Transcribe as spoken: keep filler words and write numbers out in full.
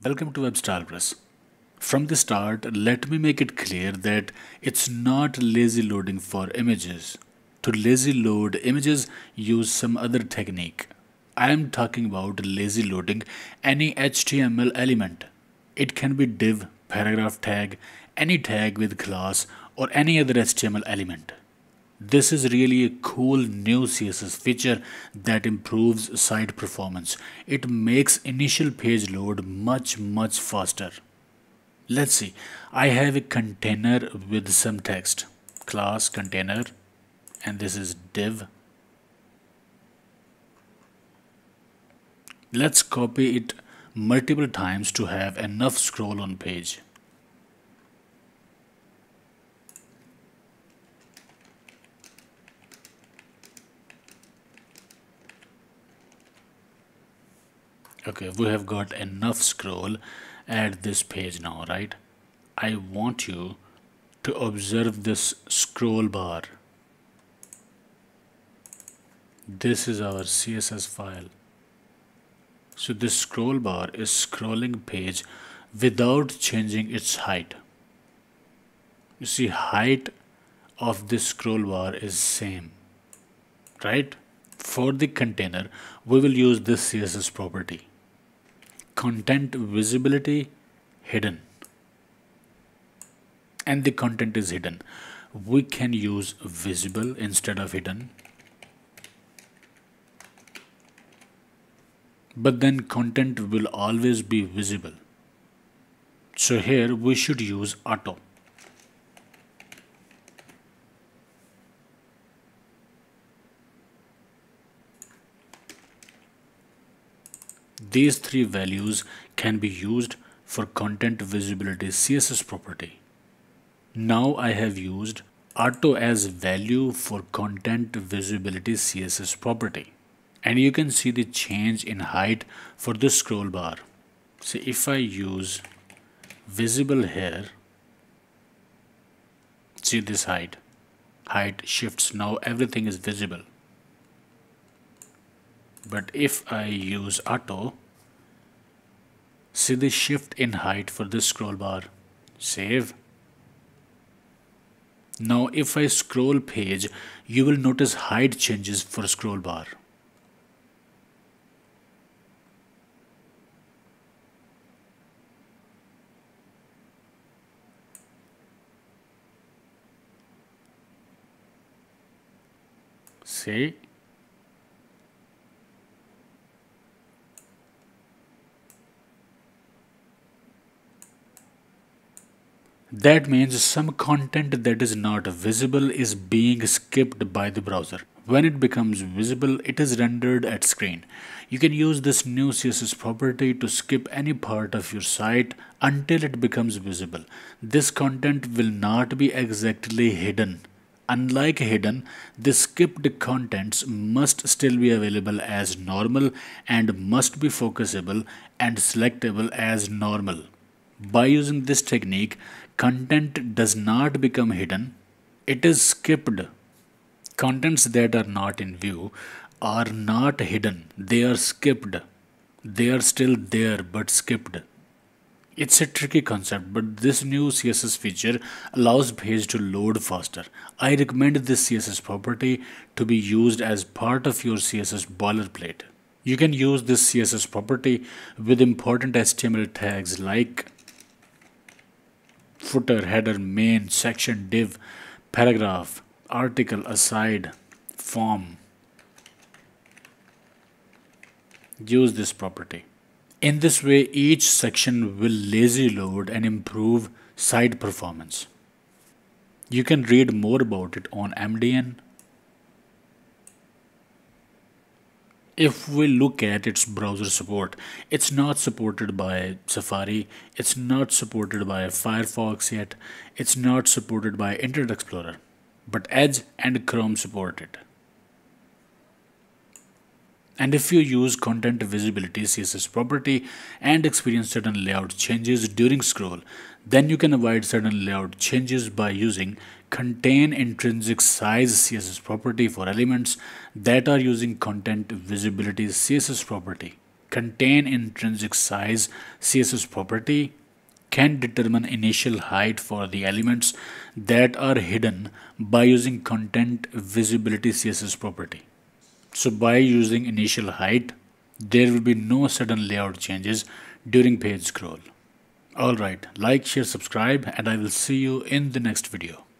Welcome to WebStylePress. From the start, let me make it clear that it's not lazy loading for images. To lazy load images, use some other technique. I am talking about lazy loading any H T M L element. It can be div, paragraph tag, any tag with class, or any other H T M L element. This is really a cool new C S S feature that improves site performance. It makes initial page load much much faster. Let's see. I have a container with some text. Class container, and this is div. Let's copy it multiple times to have enough scroll on page. Okay, we have got enough scroll at this page now, right? I want you to observe this scroll bar. This is our C S S file. So this scroll bar is scrolling page without changing its height. You see, height of this scroll bar is same, right? For the container, we will use this C S S property. Content visibility hidden, and the content is hidden. We can use visible instead of hidden, but then content will always be visible. So here we should use auto. These three values can be used for content visibility C S S property. Now I have used auto as value for content visibility C S S property. And you can see the change in height for the scroll bar. So if I use visible here, see this height. Height shifts, now everything is visible. But if I use auto, see the shift in height for this scroll bar. Save. Now if I scroll page, you will notice height changes for scroll bar. See? That means some content that is not visible is being skipped by the browser. When it becomes visible, it is rendered at screen. You can use this new C S S property to skip any part of your site until it becomes visible. This content will not be exactly hidden. Unlike hidden, the skipped contents must still be available as normal and must be focusable and selectable as normal. By using this technique, content does not become hidden, it is skipped. Contents that are not in view are not hidden, they are skipped. They are still there but skipped. It's a tricky concept, but this new C S S feature allows page to load faster. I recommend this C S S property to be used as part of your C S S boilerplate. You can use this C S S property with important H T M L tags like footer, header, main, section, div, paragraph, article, aside, form. Use this property. In this way, each section will lazy load and improve site performance. You can read more about it on M D N. If we look at its browser support, it's not supported by Safari, it's not supported by Firefox yet, it's not supported by Internet Explorer, but Edge and Chrome support it. And if you use content visibility C S S property and experience certain layout changes during scroll, then you can avoid certain layout changes by using contain-intrinsic-size C S S property for elements that are using content visibility C S S property. contain-intrinsic-size C S S property can determine initial height for the elements that are hidden by using content visibility C S S property. So by using initial height, there will be no sudden layout changes during page scroll. Alright, like, share, subscribe, and I will see you in the next video.